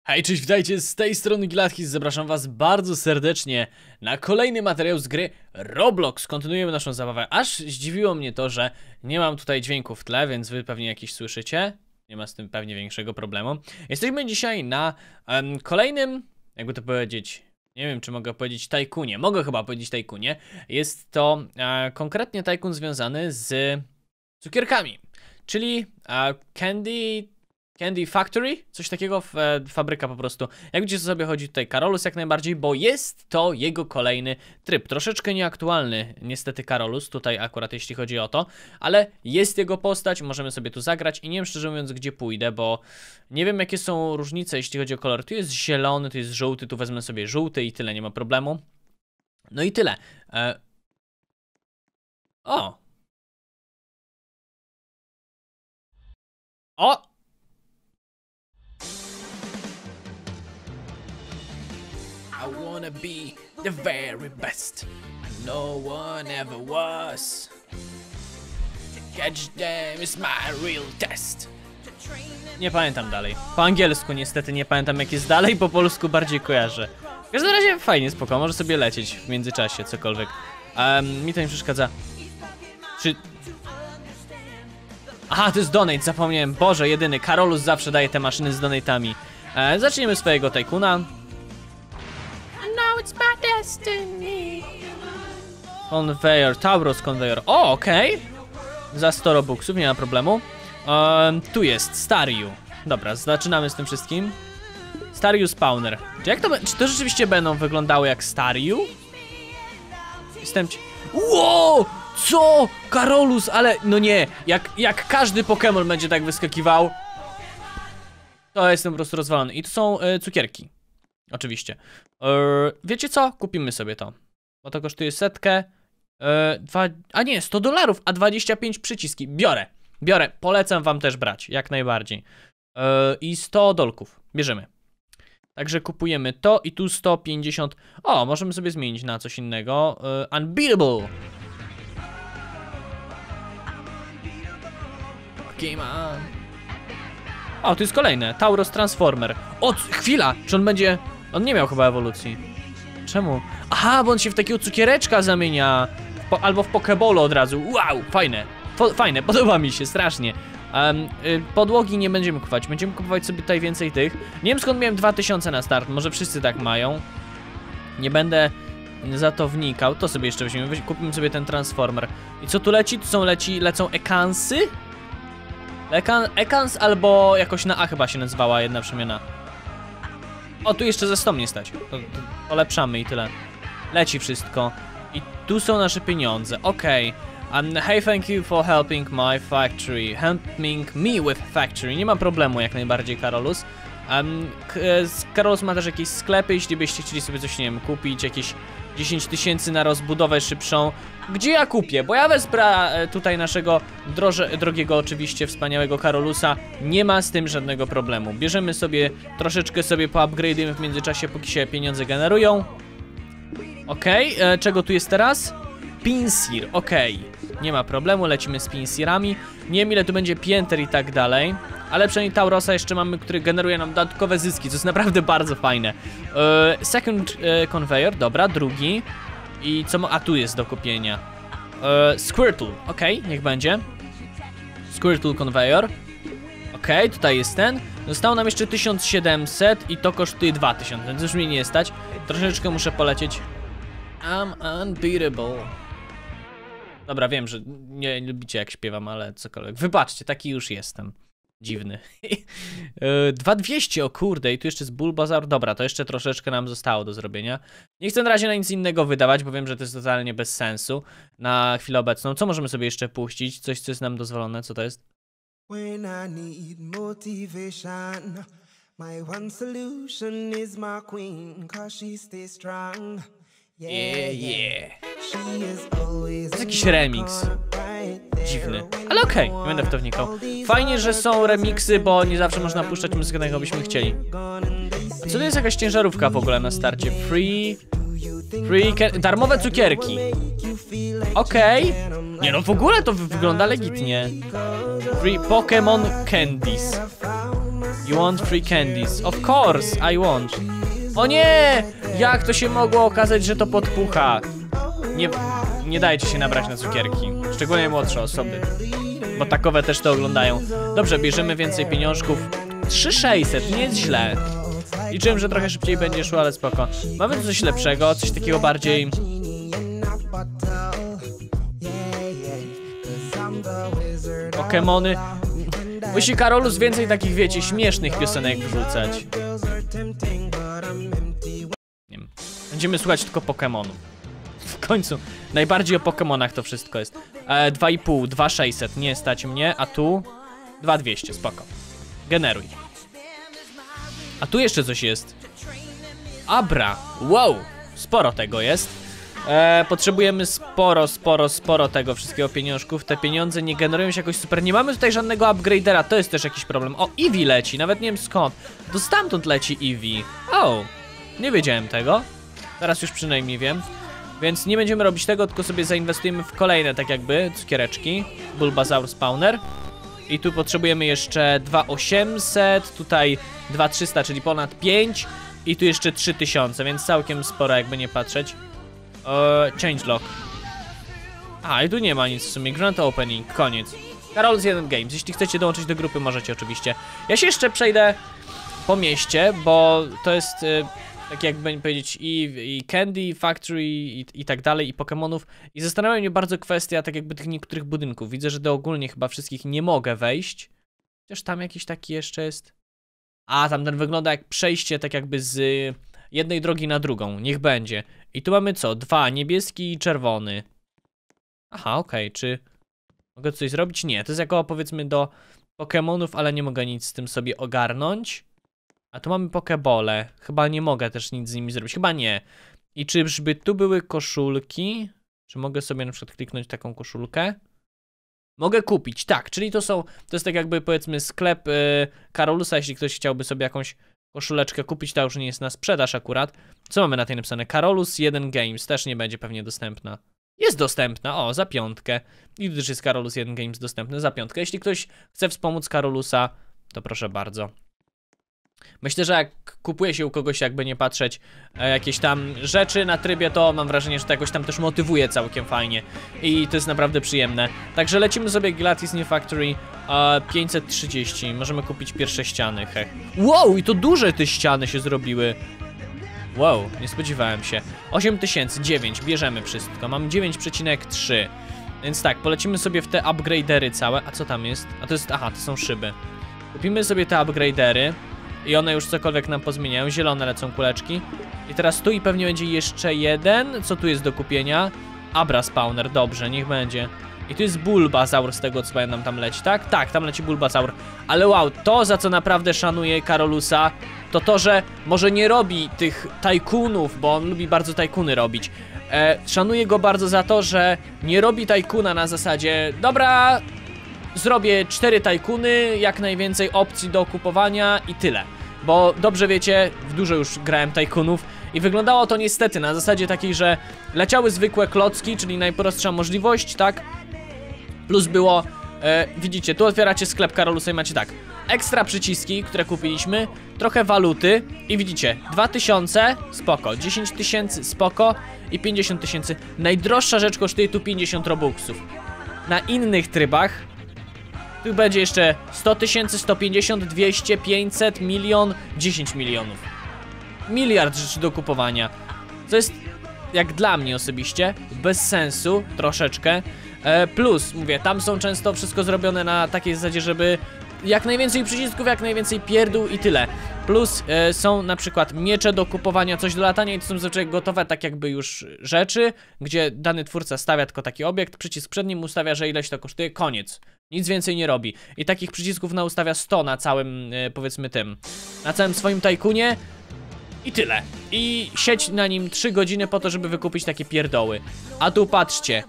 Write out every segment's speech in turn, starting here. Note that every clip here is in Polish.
Hej, cześć, witajcie, z tej strony Gilatkis, zapraszam was bardzo serdecznie na kolejny materiał z gry Roblox. Kontynuujemy naszą zabawę. Aż zdziwiło mnie to, że nie mam tutaj dźwięku w tle, więc wy pewnie jakiś słyszycie. Nie ma z tym pewnie większego problemu. Jesteśmy dzisiaj na kolejnym, jakby to powiedzieć, nie wiem czy mogę powiedzieć tajkunie. Mogę chyba powiedzieć tajkunie. Jest to konkretnie tajkun związany z cukierkami, czyli Candy Factory, coś takiego, fabryka po prostu. Jak widzicie, sobie chodzi tutaj Carolus jak najbardziej, bo jest to jego kolejny tryb. Troszeczkę nieaktualny niestety Carolus, tutaj akurat jeśli chodzi o to, ale jest jego postać, możemy sobie tu zagrać i nie wiem szczerze mówiąc gdzie pójdę, bo nie wiem jakie są różnice jeśli chodzi o kolor. Tu jest zielony, tu jest żółty, tu wezmę sobie żółty i tyle, nie ma problemu. No i tyle. O! I wanna be the very best. No one ever was. To catch them is my real test. Nie pamiętam dalej. Po angielsku niestety nie pamiętam jak jest dalej, po polsku bardziej kojarzę. W każdym razie fajnie, spoko, może sobie lecieć w międzyczasie, cokolwiek. Mi to nie przeszkadza. Czy... Aha, to jest donate, zapomniałem. Boże, jedyny. Carolus zawsze daje te maszyny z donate'ami. Zaczniemy swojego tajkuna. It's my destiny. Conveyor, Tauros Conveyor. O, okej. Za 100 robuxów, nie ma problemu. Tu jest Staryu. Dobra, zaczynamy z tym wszystkim. Staryu Spawner. Czy to rzeczywiście będą wyglądały jak Staryu? Wow! Co? Carolus, ale no nie. Jak każdy Pokémon będzie tak wyskakiwał, to jestem po prostu rozwalony. I to są cukierki. Oczywiście. Wiecie co? Kupimy sobie to. Bo to kosztuje setkę. A nie, $100, a 25 przyciski. Biorę. Polecam wam też brać, jak najbardziej. I 100 dolków. Bierzemy. Także kupujemy to i tu 150. O, możemy sobie zmienić na coś innego. Unbeatable. Pokemon. O, tu jest kolejne. Tauros Transformer. O, chwila! Czy on będzie... On nie miał chyba ewolucji. Czemu? Aha, bo on się w takiego cukiereczka zamienia. Albo w Pokebolu od razu. Wow, fajne. Fajne, podoba mi się, strasznie. Podłogi nie będziemy kupować. Będziemy kupować sobie tutaj więcej tych. Nie wiem skąd miałem 2000 na start. Może wszyscy tak mają. Nie będę za to wnikał. To sobie jeszcze weźmiemy. Kupimy sobie ten Transformer. I co tu leci? Tu lecą Ekansy? Ekans albo jakoś na A chyba się nazywała jedna przemiana. O, tu jeszcze za 100 mnie stać. To polepszamy i tyle. Leci wszystko. I tu są nasze pieniądze. Okej. Hey, thank you for helping my factory. Helping me with factory. Nie ma problemu jak najbardziej, Carolus. Carolus ma też jakieś sklepy, jeśli byście chcieli sobie coś, nie wiem, kupić. Jakieś 10 000 na rozbudowę szybszą. Gdzie ja kupię? Bo ja wezmę tutaj naszego drogiego, oczywiście wspaniałego Carolusa. Nie ma z tym żadnego problemu. Bierzemy sobie, troszeczkę sobie poupgrade'ujemy w międzyczasie, póki się pieniądze generują. Okej, czego tu jest teraz? Pinsir, okej. Nie ma problemu, lecimy z Pinsirami. Nie wiem ile tu będzie pięter i tak dalej. Ale przynajmniej Taurosa jeszcze mamy, który generuje nam dodatkowe zyski, co jest naprawdę bardzo fajne. Second Conveyor, dobra, drugi. I co a tu jest do kupienia. Squirtle, okej, niech będzie. Squirtle Conveyor. Okej, tutaj jest ten. Zostało nam jeszcze 1700 i to kosztuje 2000, więc już mnie nie stać. Troszeczkę muszę polecieć. I'm unbeatable. Dobra, wiem, że nie lubicie jak śpiewam, ale cokolwiek. Wybaczcie, taki już jestem. Dziwny. 2200, o kurde, i tu jeszcze jest Bulbasaur. Dobra, to jeszcze troszeczkę nam zostało do zrobienia. Nie chcę na razie na nic innego wydawać, bo wiem, że to jest totalnie bez sensu na chwilę obecną. Co możemy sobie jeszcze puścić? Coś, co jest nam dozwolone, co to jest? When I need motivation, my one solution is my queen, 'cause she stays strong. Yeah. To jest jakiś remix. Dziwny, ale okej, nie będę w to wnikał. Fajnie, że są remiksy, bo nie zawsze można puszczać muzykę, jaką byśmy chcieli. Co to jest jakaś ciężarówka w ogóle na starcie? Darmowe cukierki. Okej. Nie no, w ogóle to wygląda legitnie. Free Pokémon Candies. You want free candies? Of course, I want. O nie! Jak to się mogło okazać, że to podpucha? Nie dajcie się nabrać na cukierki. Szczególnie młodsze osoby. Bo takowe też to oglądają. Dobrze, bierzemy więcej pieniążków. 3600, nie jest źle. Liczyłem, że trochę szybciej będzie szło, ale spoko. Mamy tu coś lepszego, coś takiego bardziej... Pokemony. Musi Karolus więcej takich, wiecie, śmiesznych piosenek wrzucać. Nie wiem. Będziemy słuchać tylko Pokemonów. W końcu. Najbardziej o Pokemonach to wszystko jest. 2,5, 2,600, nie stać mnie, a tu 2,200, spoko. Generuj. A tu jeszcze coś jest. Abra, wow, sporo tego jest. Potrzebujemy sporo tego wszystkiego pieniążków. Te pieniądze nie generują się jakoś super. Nie mamy tutaj żadnego upgradera, to jest też jakiś problem. O, Eevee leci, nawet nie wiem skąd. To stamtąd leci Eevee. O, nie wiedziałem tego. Teraz już przynajmniej wiem. Więc nie będziemy robić tego, tylko sobie zainwestujemy w kolejne, tak jakby, cukiereczki. Bulbasaur Spawner. I tu potrzebujemy jeszcze 2,800, tutaj 2,300, czyli ponad 5. I tu jeszcze 3000, więc całkiem sporo, jakby nie patrzeć. Changelog. A, i tu nie ma nic w sumie. Grand Opening, koniec. Karolus 1 Games. Jeśli chcecie dołączyć do grupy, możecie oczywiście. Ja się jeszcze przejdę po mieście, bo to jest... tak jakby powiedzieć i Candy Factory i tak dalej, i Pokemonów. I zastanawia mnie bardzo kwestia tak jakby tych niektórych budynków. Widzę, że do ogólnie chyba wszystkich nie mogę wejść. Chociaż tam jakiś taki jeszcze jest. A, tamten wygląda jak przejście tak jakby z jednej drogi na drugą. Niech będzie. I tu mamy co? 2, niebieski i czerwony. Aha, okej, czy mogę coś zrobić? Nie, to jest jako powiedzmy do Pokemonów, ale nie mogę nic z tym sobie ogarnąć. A tu mamy pokebole. Chyba nie mogę też nic z nimi zrobić. Chyba nie. I czyżby tu były koszulki? Czy mogę sobie na przykład kliknąć taką koszulkę? Mogę kupić, tak. Czyli to jest tak jakby powiedzmy sklep Karolusa. Jeśli ktoś chciałby sobie jakąś koszuleczkę kupić, to już nie jest na sprzedaż akurat. Co mamy na tej napisane? Karolus 1 Games. Też nie będzie pewnie dostępna. Jest dostępna, o, za 5. I też jest Karolus 1 Games dostępny za 5. Jeśli ktoś chce wspomóc Karolusa, to proszę bardzo. Myślę, że jak kupuje się u kogoś, jakby nie patrzeć, jakieś tam rzeczy na trybie, to mam wrażenie, że to jakoś tam też motywuje całkiem fajnie. I to jest naprawdę przyjemne. Także lecimy sobie Glatis New Factory 530. Możemy kupić pierwsze ściany, hech. Wow, i to duże te ściany się zrobiły. Wow, nie spodziewałem się. 8000, 9, bierzemy wszystko. Mam 9,3. Więc tak, polecimy sobie w te upgradery całe. A co tam jest? A to jest, aha, to są szyby. Kupimy sobie te upgradery. I one już cokolwiek nam pozmieniają. Zielone lecą kuleczki. I teraz tu i pewnie będzie jeszcze jeden. Co tu jest do kupienia? Abra Spawner, dobrze, niech będzie. I tu jest Bulbasaur z tego co pamiętam tam leci, tak? Tak, tam leci Bulbasaur. Ale wow, to za co naprawdę szanuję Karolusa, to to, że może nie robi tych tajkunów, bo on lubi bardzo tajkuny robić. Szanuję go bardzo za to, że nie robi tajkuna na zasadzie dobra, zrobię 4 tajkuny, jak najwięcej opcji do kupowania i tyle. Bo dobrze wiecie, w dużo już grałem tajkunów i wyglądało to niestety na zasadzie takiej, że leciały zwykłe klocki, czyli najprostsza możliwość, tak? Plus było, widzicie, tu otwieracie sklep Karolusa i macie tak, ekstra przyciski, które kupiliśmy, trochę waluty i widzicie, 2000, spoko, 10 000, spoko i 50 000. Najdroższa rzecz kosztuje tu 50 robuxów. Na innych trybach tu będzie jeszcze 100 000, 150, 200, 500, milion, 10 milionów. Miliard rzeczy do kupowania. Co jest, jak dla mnie osobiście, bez sensu troszeczkę. Plus, mówię, tam są często wszystko zrobione na takiej zasadzie, żeby jak najwięcej przycisków, jak najwięcej pierdół i tyle. Plus są na przykład miecze do kupowania, coś do latania i to są zazwyczaj gotowe tak jakby już rzeczy, gdzie dany twórca stawia tylko taki obiekt, przycisk przed nim ustawia, że ileś to kosztuje, koniec. Nic więcej nie robi. I takich przycisków ustawia 100 na całym, powiedzmy tym, na całym swoim tajkunie i tyle. I siedź na nim 3 godziny po to, żeby wykupić takie pierdoły. A tu patrzcie.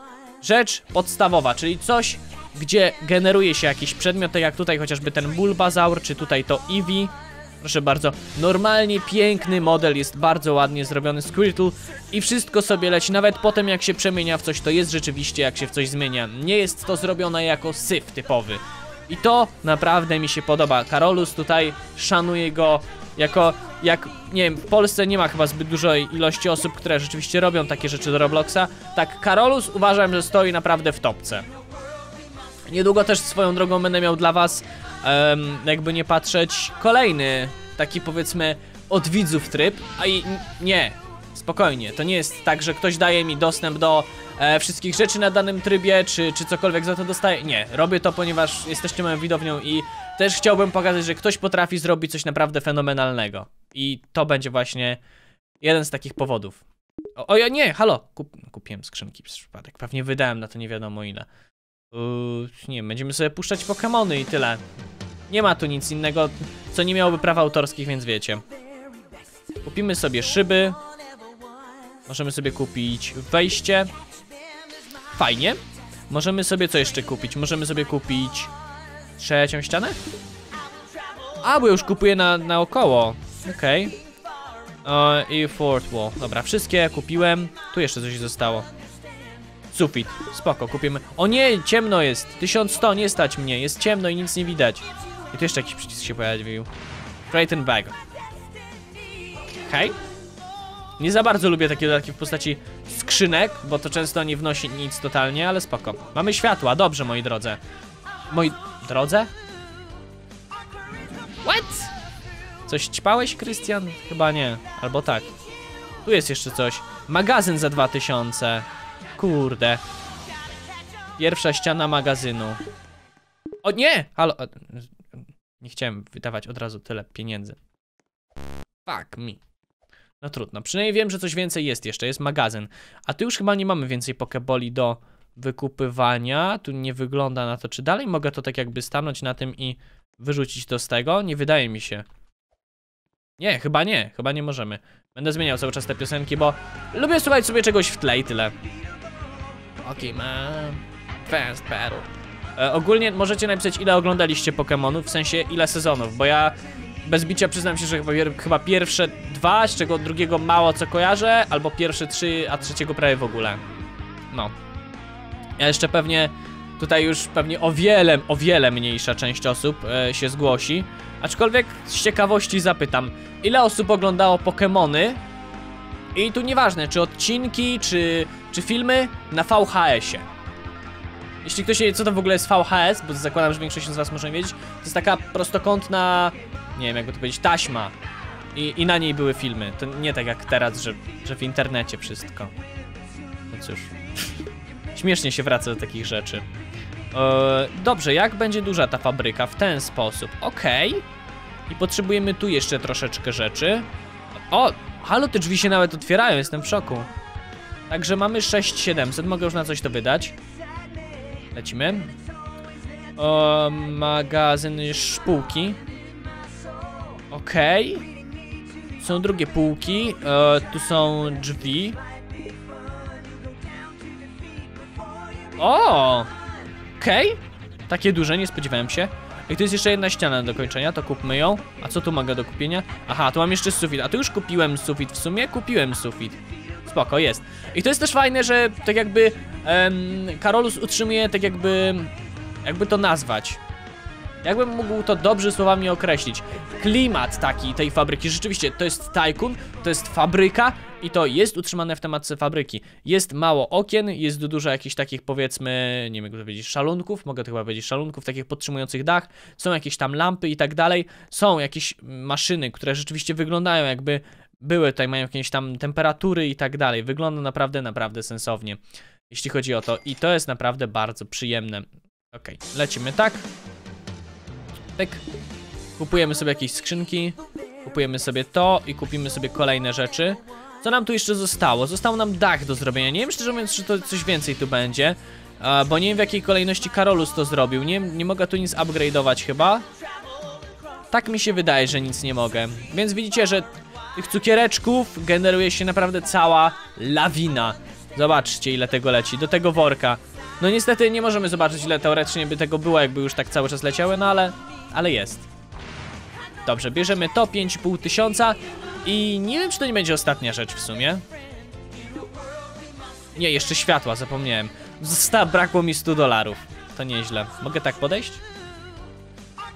Rzecz podstawowa, czyli coś, gdzie generuje się jakiś przedmiot, tak jak tutaj chociażby ten Bulbasaur, czy tutaj to Eevee. Proszę bardzo, normalnie piękny model, jest bardzo ładnie zrobiony Squirtle i wszystko sobie leci, nawet potem jak się przemienia w coś, to jest rzeczywiście jak się w coś zmienia. Nie jest to zrobione jako syf typowy. I to naprawdę mi się podoba. Karolus tutaj szanuje go jak, nie wiem, w Polsce nie ma chyba zbyt dużej ilości osób, które rzeczywiście robią takie rzeczy do Robloxa. Tak, Karolus uważam, że stoi naprawdę w topce. Niedługo też swoją drogą będę miał dla was, jakby nie patrzeć, kolejny taki, powiedzmy, od widzów tryb. A i nie, spokojnie, to nie jest tak, że ktoś daje mi dostęp do wszystkich rzeczy na danym trybie, czy cokolwiek za to dostaje. Nie, robię to, ponieważ jesteście moją widownią i też chciałbym pokazać, że ktoś potrafi zrobić coś naprawdę fenomenalnego. I to będzie właśnie jeden z takich powodów. O ja nie, halo, kupiłem skrzynki przez przypadek, pewnie wydałem na to nie wiadomo ile. Nie wiem, będziemy sobie puszczać Pokemony i tyle. Nie ma tu nic innego, co nie miałoby praw autorskich, więc wiecie. Kupimy sobie szyby. Możemy sobie kupić wejście. Fajnie. Możemy sobie co jeszcze kupić? Możemy sobie kupić trzecią ścianę? A, bo już kupuję naokoło. Okej. I fourth wall. Dobra, wszystkie kupiłem. Tu jeszcze coś zostało. Sufit, spoko, kupimy. O nie, ciemno jest. 1100, nie stać mnie. Jest ciemno i nic nie widać. I tu jeszcze jakiś przycisk się pojawił. Freighten bag. Okej. Nie za bardzo lubię takie dodatki w postaci skrzynek, bo to często nie wnosi nic totalnie, ale spoko. Mamy światła, dobrze, moi drodzy. Moi drodze? What? Coś ćpałeś, Krystian? Chyba nie, albo tak. Tu jest jeszcze coś. Magazyn za 2000. Kurde. Pierwsza ściana magazynu. O nie! Halo. Nie chciałem wydawać od razu tyle pieniędzy. Fuck me. No trudno. Przynajmniej wiem, że coś więcej jest jeszcze. Jest magazyn. A tu już chyba nie mamy więcej pokeboli do wykupywania. Tu nie wygląda na to, czy dalej mogę to tak jakby stanąć na tym i wyrzucić to z tego? Nie wydaje mi się. Nie, chyba nie. Chyba nie możemy. Będę zmieniał cały czas te piosenki, bo lubię słuchać sobie czegoś w tle i tyle. Pokemon Fast Battle. Ogólnie możecie napisać, ile oglądaliście Pokemonów, w sensie ile sezonów, bo ja bez bicia przyznam się, że chyba pierwsze 2, z czego drugiego mało co kojarzę, albo pierwsze 3, a trzeciego prawie w ogóle. No. Ja jeszcze pewnie, tutaj już pewnie o wiele mniejsza część osób się zgłosi. Aczkolwiek z ciekawości zapytam, ile osób oglądało Pokemony? I tu nieważne, czy odcinki, czy filmy na VHS-ie. Jeśli ktoś wie, co to w ogóle jest VHS, bo zakładam, że większość z was może wiedzieć, to jest taka prostokątna, nie wiem jakby to powiedzieć, taśma. I na niej były filmy. To nie tak jak teraz, że w internecie wszystko. No cóż. Śmiesznie się wraca do takich rzeczy. Dobrze, jak będzie duża ta fabryka? W ten sposób. Okej. I potrzebujemy tu jeszcze troszeczkę rzeczy. O! Halo, te drzwi się nawet otwierają, jestem w szoku. Także mamy 6700, mogę już na coś to wydać. Lecimy. Magazyn szpółki. Okej. Są drugie półki. Tu są drzwi. O! Okej. Takie duże, nie spodziewałem się. I tu jest jeszcze jedna ściana do kończenia, to kupmy ją. A co tu mogę do kupienia? Aha, tu mam jeszcze sufit. A tu już kupiłem sufit w sumie, kupiłem sufit. Spoko, jest. I to jest też fajne, że tak jakby Karolus utrzymuje tak jakby to nazwać. Jakbym mógł to dobrze słowami określić. Klimat taki tej fabryki, rzeczywiście to jest Tycoon, to jest fabryka i to jest utrzymane w tematce fabryki. Jest mało okien, jest dużo jakichś takich, powiedzmy, nie wiem jak to powiedzieć, szalunków, mogę to chyba powiedzieć, szalunków takich podtrzymujących dach, są jakieś tam lampy i tak dalej, są jakieś maszyny, które rzeczywiście wyglądają jakby były tutaj, mają jakieś tam temperatury i tak dalej. Wygląda naprawdę sensownie, jeśli chodzi o to i to jest naprawdę bardzo przyjemne. Okej, lecimy tak. Pyk. Kupujemy sobie jakieś skrzynki, kupujemy sobie to i kupimy sobie kolejne rzeczy. Co nam tu jeszcze zostało? Został nam dach do zrobienia. Nie wiem szczerze mówiąc, czy to coś więcej tu będzie, bo nie wiem w jakiej kolejności Karolus to zrobił. Nie mogę tu nic upgrade'ować chyba. Tak mi się wydaje, że nic nie mogę. Więc widzicie, że tych cukiereczków generuje się naprawdę cała lawina. Zobaczcie, ile tego leci, do tego worka. No niestety nie możemy zobaczyć, ile teoretycznie by tego było, jakby już tak cały czas leciały, no ale jest. Dobrze, bierzemy to, 5500 i nie wiem, czy to nie będzie ostatnia rzecz w sumie. Nie, jeszcze światła, zapomniałem. Brakło mi $100. To nieźle. Mogę tak podejść?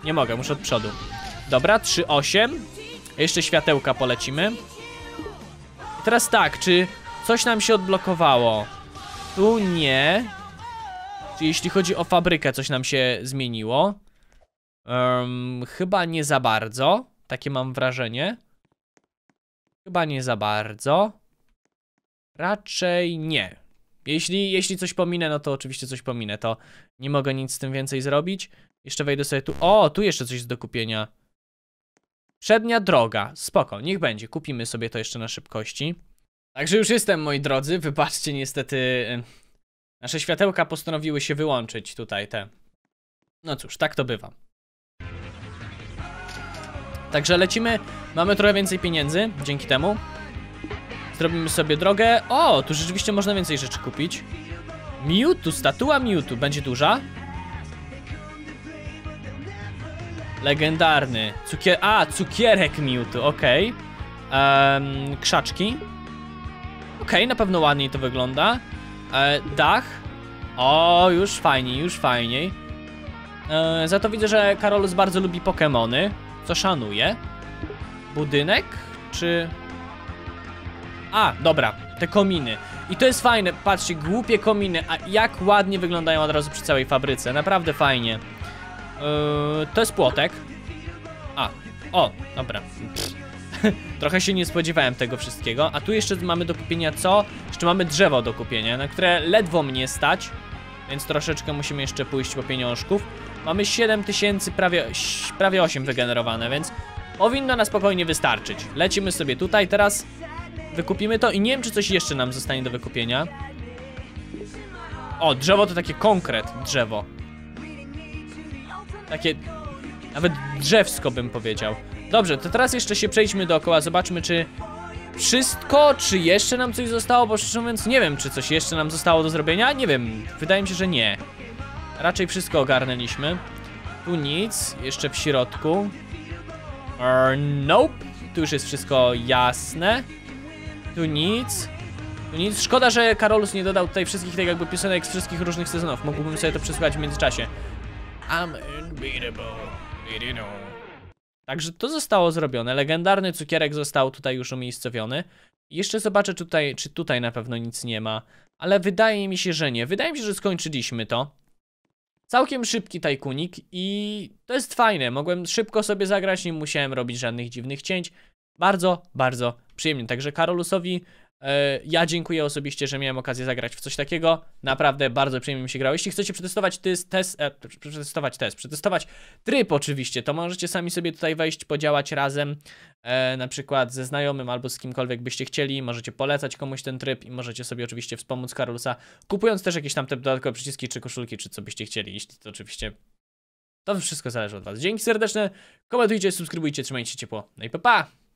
Nie mogę, muszę od przodu. Dobra, 3-8. Jeszcze światełka polecimy. I teraz tak, czy coś nam się odblokowało? Tu nie. Czy jeśli chodzi o fabrykę, coś nam się zmieniło? Chyba nie za bardzo. Takie mam wrażenie. Chyba nie za bardzo. Raczej nie. Jeśli coś pominę, no to oczywiście coś pominę. To nie mogę nic z tym więcej zrobić. Jeszcze wejdę sobie tu. O, tu jeszcze coś jest do kupienia. Przednia droga. Spoko, niech będzie. Kupimy sobie to jeszcze na szybkości. Także już jestem, moi drodzy. Wybaczcie, niestety nasze światełka postanowiły się wyłączyć tutaj te. No cóż, tak to bywa. Także lecimy. Mamy trochę więcej pieniędzy dzięki temu. Zrobimy sobie drogę. O, tu rzeczywiście można więcej rzeczy kupić. Mewtwo, statua Mewtwo. Będzie duża. Legendarny. Cukierek Mewtwo, okej. Krzaczki. Okej, na pewno ładniej to wygląda. Dach. O, już fajniej, już fajniej. Za to widzę, że Karolus bardzo lubi Pokemony, co szanuję. Budynek? Czy... A, dobra, te kominy. I to jest fajne, patrzcie, głupie kominy, a jak ładnie wyglądają od razu przy całej fabryce. Naprawdę fajnie. To jest płotek. O, dobra. Trochę się nie spodziewałem tego wszystkiego. A tu jeszcze mamy do kupienia co? Jeszcze mamy drzewo do kupienia, na które ledwo mnie stać. Więc troszeczkę musimy jeszcze pójść po pieniążków. Mamy 7000, prawie 8 wygenerowane, więc powinno na spokojnie wystarczyć. Lecimy sobie tutaj, teraz wykupimy to i nie wiem, czy coś jeszcze nam zostanie do wykupienia. O, drzewo to takie konkret drzewo. Takie nawet drzewsko bym powiedział. Dobrze, to teraz jeszcze się przejdźmy dookoła, zobaczmy czy wszystko, czy jeszcze nam coś zostało, bo szczerze mówiąc nie wiem, czy coś jeszcze nam zostało do zrobienia, nie wiem, wydaje mi się, że nie. Raczej wszystko ogarnęliśmy. Tu nic, jeszcze w środku. Nope, tu już jest wszystko jasne. Tu nic. Tu nic, szkoda, że Karolus nie dodał tutaj wszystkich tak jakby piosenek z wszystkich różnych sezonów, mógłbym sobie to przesłuchać w międzyczasie. I'm unbeatable, you know. Także to zostało zrobione. Legendarny cukierek został tutaj już umiejscowiony. Jeszcze zobaczę tutaj, czy tutaj na pewno nic nie ma. Ale wydaje mi się, że nie. Wydaje mi się, że skończyliśmy to. Całkiem szybki tajkunik i to jest fajne. Mogłem szybko sobie zagrać, nie musiałem robić żadnych dziwnych cięć. Bardzo, bardzo przyjemnie. Także Karolusowi ja dziękuję osobiście, że miałem okazję zagrać w coś takiego. Naprawdę bardzo przyjemnie mi się grało. Jeśli chcecie przetestować przetestować tryb oczywiście, to możecie sami sobie tutaj wejść, podziałać razem, na przykład ze znajomym albo z kimkolwiek byście chcieli. Możecie polecać komuś ten tryb i możecie sobie oczywiście wspomóc Karolusa, kupując też jakieś tam te dodatkowe przyciski czy koszulki, czy co byście chcieli. Jeśli to oczywiście, to wszystko zależy od was. Dzięki serdeczne, komentujcie, subskrybujcie, trzymajcie się ciepło. No i pa pa!